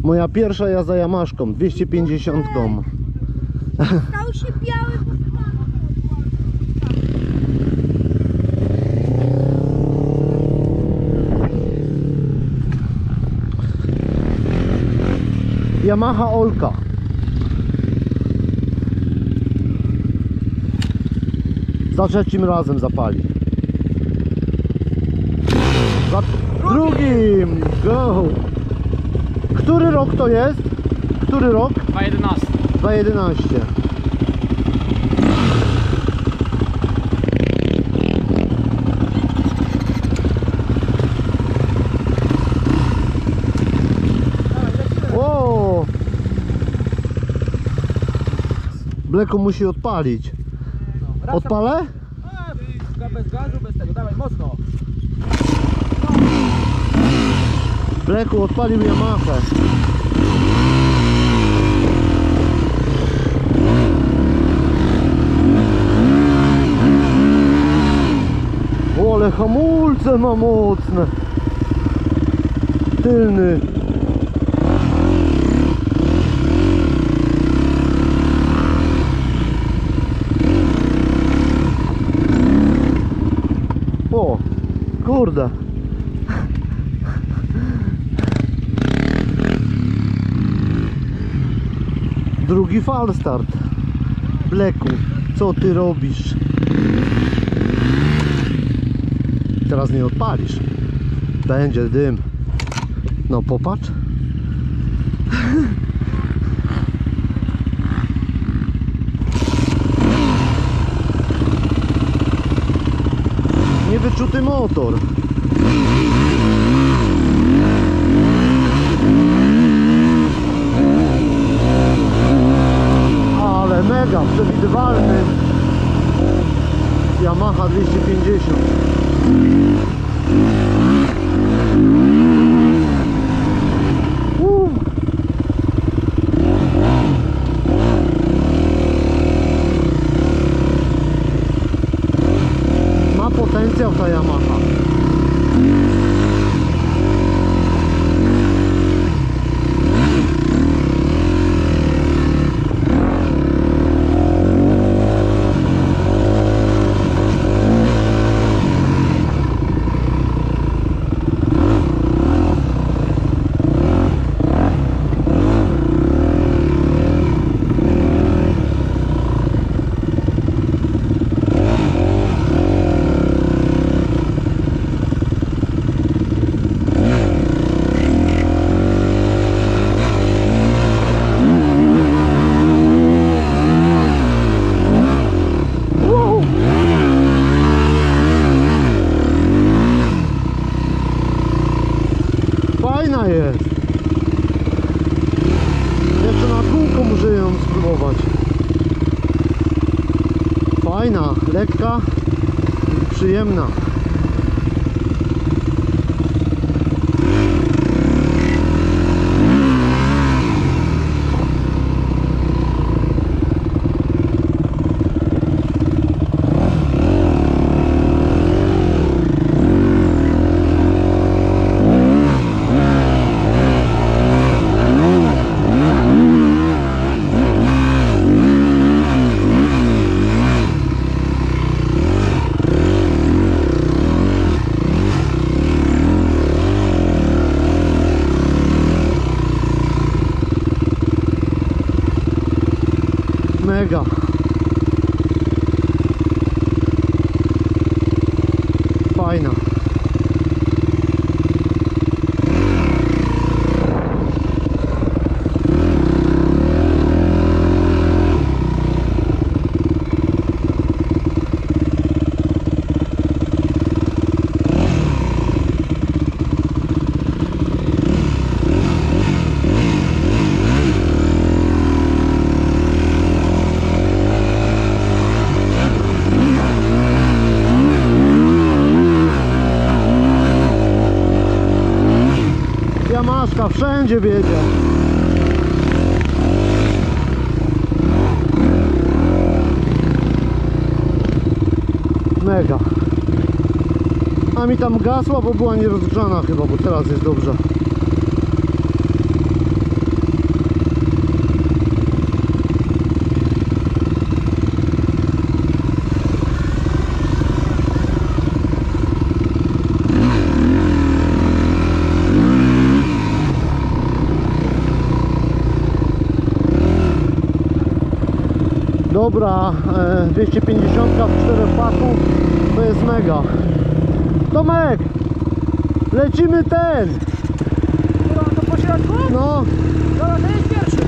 Moja pierwsza jazda Yamaszką, 250. Stał się biały. Yamaha Olka. Za trzecim razem zapali. Za drugim! Go! Który rok to jest? Który rok? 2011. 2011. O! Bleku musi odpalić. Odpalę? Bez gazu, bez tego, dawaj mocno. Bleku odpalił Yamahę. O, ale hamulce ma mocne. Tylny. O, kurde. Drugi falstart. Bleku, co ty robisz? Teraz nie odpalisz. Będzie dym. No popatrz. Niewyczuty motor. Ale mega przewidywalny Yamaha 250. Ma potencjał ta Yamaha. Fajna jest. Jeszcze na kółko muszę ją spróbować. Fajna, lekka, przyjemna. Mega. Fajna. Yamaszka wszędzie wiedzie. Mega. A mi tam gasła, bo była nierozgrzana chyba, bo teraz jest dobrze. Dobra, 250 w 4 paku to jest mega. Tomek, lecimy ten. Dobra, to po środku? No. Dobra, to jest pierwszy.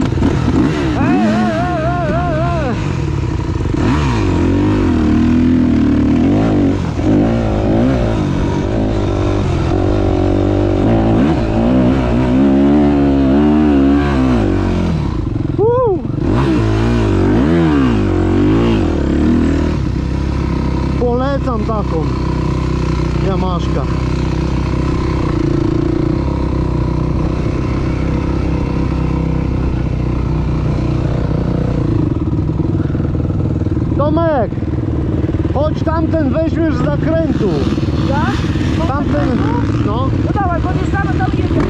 Polecam taką Yamaszkę. Tomek, chodź tamten weźmiesz z zakrętu. Tak? Tamten, no. No dawaj, podjeżdżamy tam i jedziemy.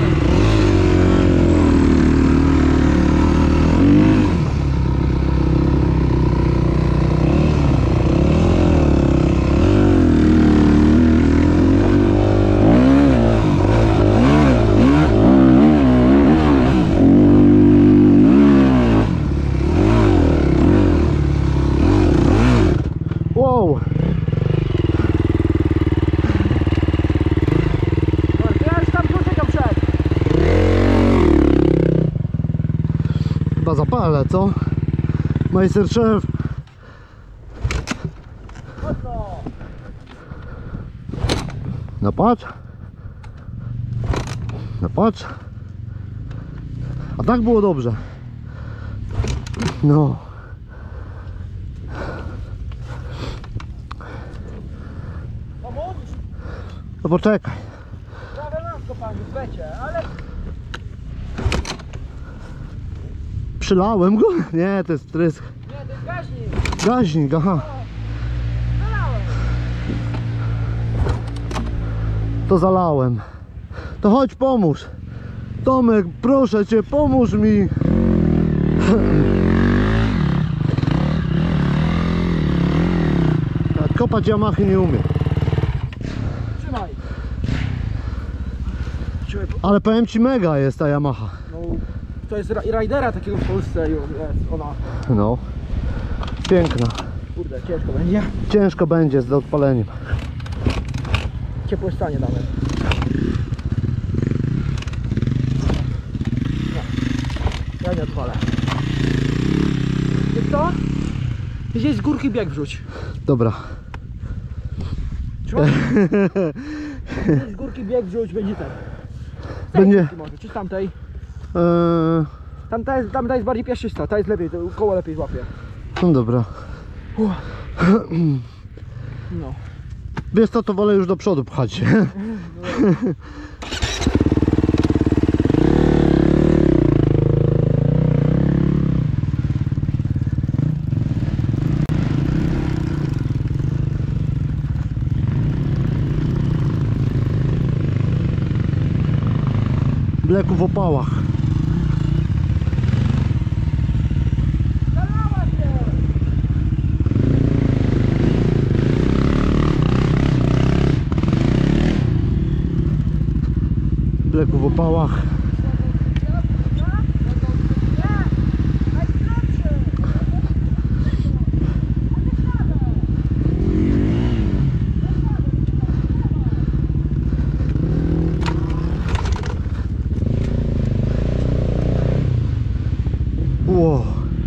Wow. Ja już tam kluczykiem wszedł. Chyba zapalę, co? Majsterchef. Mocno. No patrz. No patrz. A tak było dobrze. No. Pomóc? No poczekaj. Prawie nam kopanie, becie, ale... Przylałem go? Nie, to jest trysk. Nie, to jest gaźnik. Gaźnik, aha. Zalałem. To zalałem. To chodź pomóż. Tomek, proszę cię, pomóż mi. Tak, kopać Yamahy nie umiem. Trzymaj. Trzymaj. Ale powiem ci, mega jest ta Yamaha. No, to jest rajdera takiego w Polsce i jest ona. No. Piękna. Kurde, ciężko będzie. Ciężko będzie z odpaleniem. Ciepłe stanie nawet. No. Ja nie odpalę. Wiesz co? Gdzieś z górki bieg wrzuć. Dobra. Trzymaj. Gdzieś z górki bieg wrzuć, będzie ten. Będzie. Może, czy z tamtej? Eee, Tamta jest bardziej piaszczysta, ta jest lepiej, to koło lepiej złapie. no dobra. No. Wiesz co, to wolę już do przodu pchać. Bleku w opałach. Zalała się! Bleku w opałach. Wow.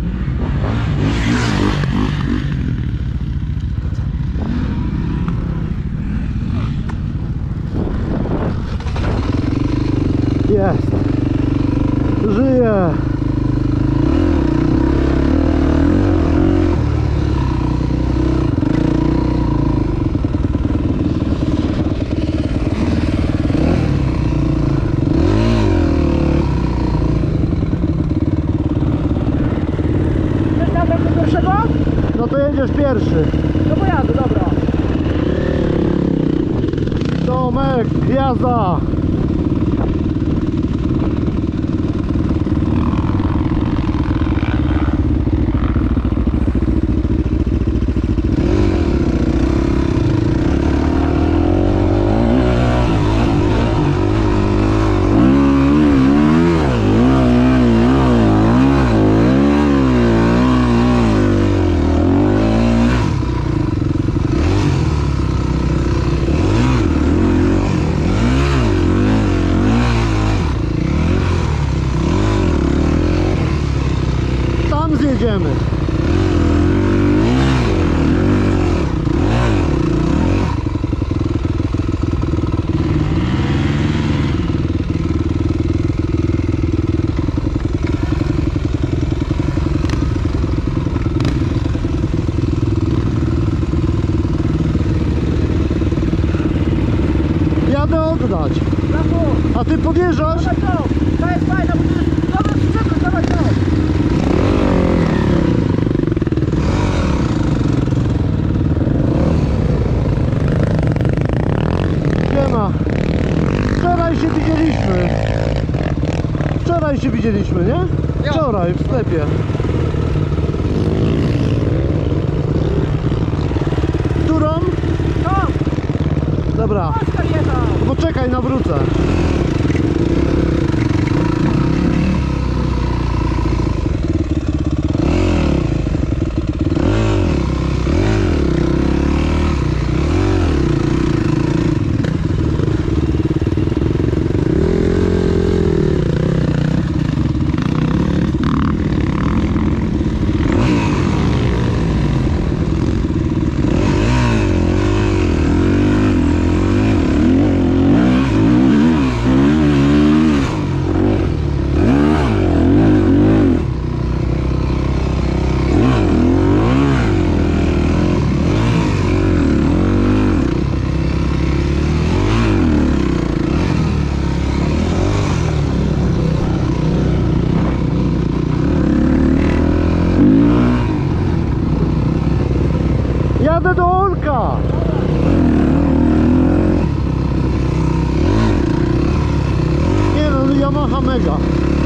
Jest. Żyje. Chcesz tam do pierwszego? No to jedziesz pierwszy. No pojadę, dobra. Tomek, jazda. A ty podjeżdżasz? Dawaj to! To jest fajna, bo to jest dobra przyczepność, dawaj to! Siema. Wczoraj się widzieliśmy. Wczoraj się widzieliśmy, nie? Wczoraj w sklepie. Którą? To! Dobra. Oskar jechał! Poczekaj, nawrócę. Jadę do Olka! Nie no, Yamaha Mega.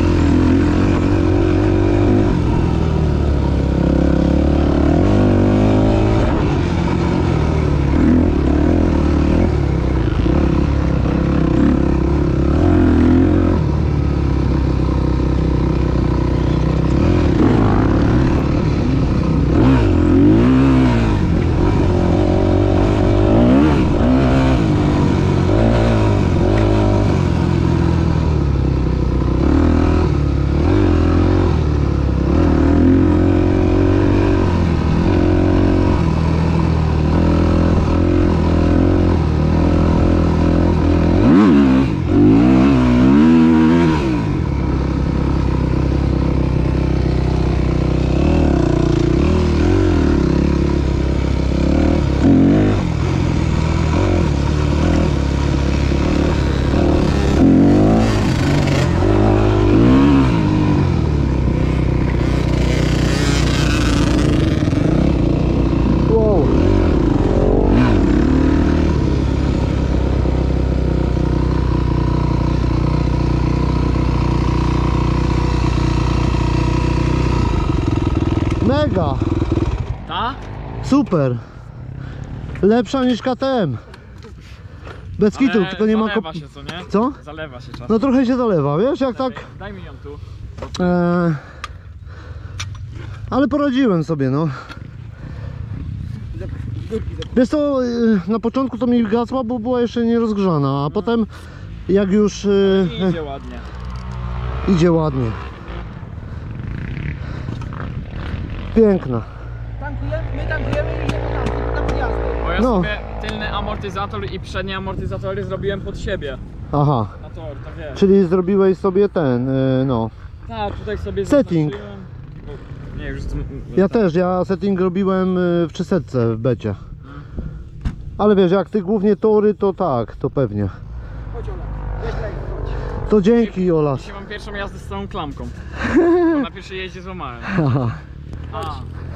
Mega! Ta? Super! Lepsza niż KTM. Bez kitu, tylko nie ma Zalewa się, co nie? Co? Zalewa się czasem. No trochę się zalewa, wiesz, jak tak... Daj mi ją tu. Ale poradziłem sobie, no. Wiesz co, na początku to mi gasła, bo była jeszcze nierozgrzana, a potem jak już Idzie ładnie. idzie ładnie. Piękna. Tankujemy, my tankujemy i idziemy tam, na podjazdy. Bo ja No. sobie tylny amortyzator i przednie amortyzatory zrobiłem pod siebie. Aha, Na tor, to wiesz. czyli zrobiłeś sobie ten, no. Tak, tutaj sobie Setting. zaznaczyłem, bo- Nie, już... Ja też, ja setting robiłem w 300 w becie. Ale wiesz, jak ty głównie tory, to tak, to pewnie. Chodź Ola, weź lej, chodź. To dzięki, Olas. Dzisiaj mam pierwszą jazdę z całą klamką. Bo na pierwszej jeździe złamałem. Aha. A,